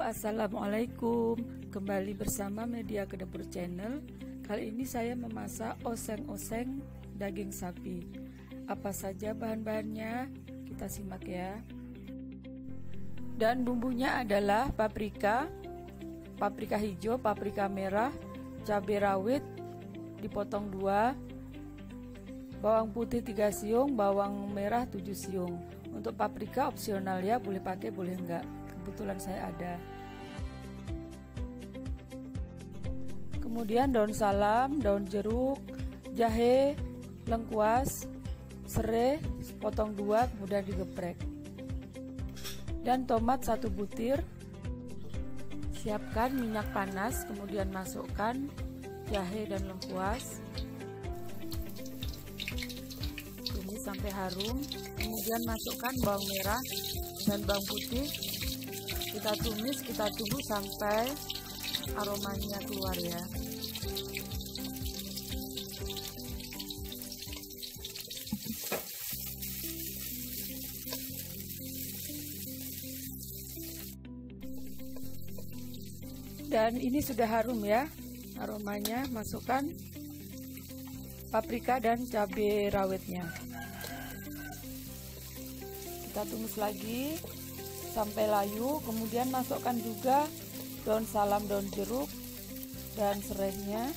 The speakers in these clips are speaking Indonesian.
Assalamualaikum. Kembali bersama Media ke Dapur Channel. Kali ini saya memasak oseng-oseng daging sapi. Apa saja bahan-bahannya? Kita simak ya. Dan bumbunya adalah paprika hijau, paprika merah, cabai rawit dipotong 2, bawang putih 3 siung, bawang merah 7 siung. Untuk paprika opsional ya, boleh pakai boleh enggak. Kebetulan saya ada. Kemudian daun salam, daun jeruk, jahe, lengkuas, serai potong 2 kemudian digeprek. Dan tomat 1 butir. Siapkan minyak panas, kemudian masukkan jahe dan lengkuas. Tumis sampai harum. Kemudian masukkan bawang merah dan bawang putih. Kita tumis, kita tunggu sampai aromanya keluar ya. Dan ini sudah harum ya aromanya. Masukkan paprika dan cabai rawitnya. Kita tumis lagi sampai layu, kemudian masukkan juga daun salam, daun jeruk, dan serainya.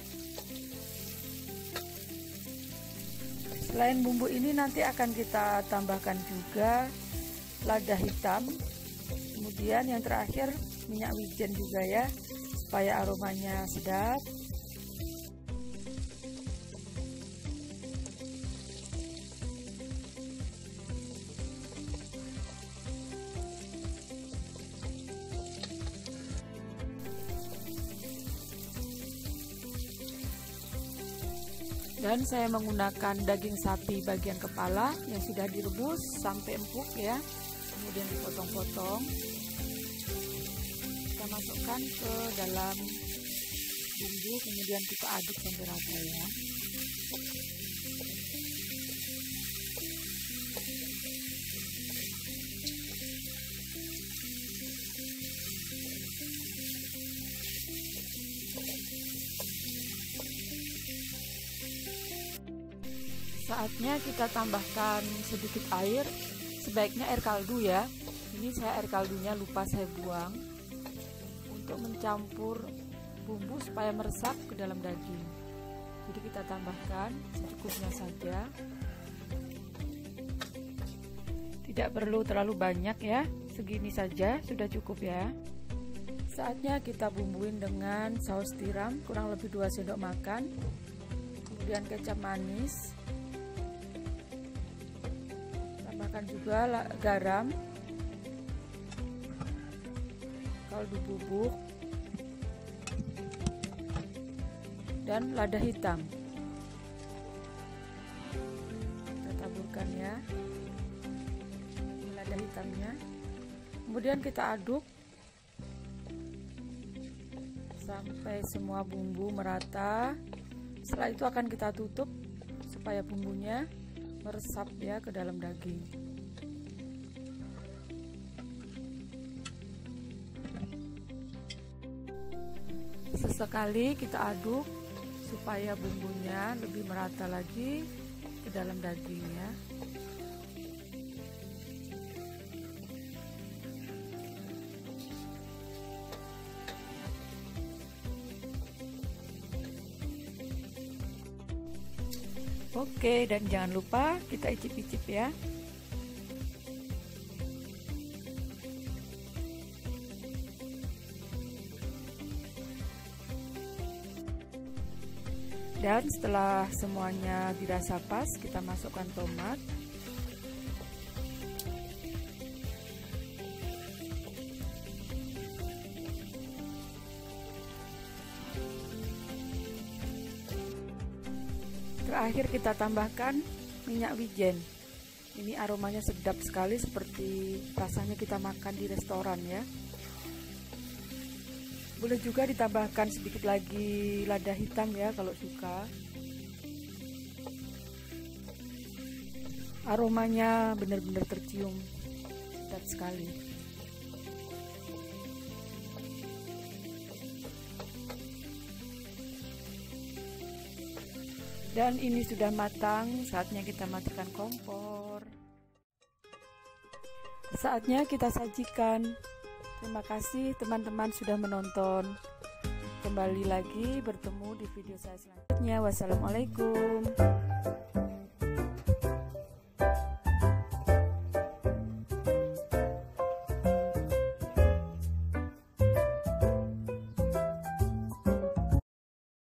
Selain bumbu ini nanti akan kita tambahkan juga lada hitam, kemudian yang terakhir minyak wijen juga ya, supaya aromanya sedap. Dan saya menggunakan daging sapi bagian kepala yang sudah direbus sampai empuk ya, kemudian dipotong-potong. Kita masukkan ke dalam bumbu, kemudian kita aduk sampai rata ya. Saatnya kita tambahkan sedikit air, sebaiknya air kaldu ya. Ini saya air kaldunya lupa saya buang, untuk mencampur bumbu supaya meresap ke dalam daging. Jadi kita tambahkan secukupnya saja, tidak perlu terlalu banyak ya, segini saja sudah cukup ya. Saatnya kita bumbuin dengan saus tiram kurang lebih 2 sendok makan, kemudian kecap manis, tambahkan juga garam, kaldu bubuk, dan lada hitam. Kita taburkan ya lada hitamnya, kemudian kita aduk sampai semua bumbu merata. Setelah itu akan kita tutup supaya bumbunya meresap ya ke dalam daging. Sesekali kita aduk supaya bumbunya lebih merata lagi ke dalam daging ya. Oke, dan jangan lupa kita icip-icip ya. Dan setelah semuanya dirasa pas, kita masukkan tomat. Terakhir kita tambahkan minyak wijen. Ini aromanya sedap sekali, seperti rasanya kita makan di restoran ya. Boleh juga ditambahkan sedikit lagi lada hitam ya kalau suka. Aromanya benar-benar tercium, sedap sekali. Dan ini sudah matang, saatnya kita matikan kompor. Saatnya kita sajikan. Terima kasih teman-teman sudah menonton. Kembali lagi bertemu di video saya selanjutnya. Wassalamualaikum.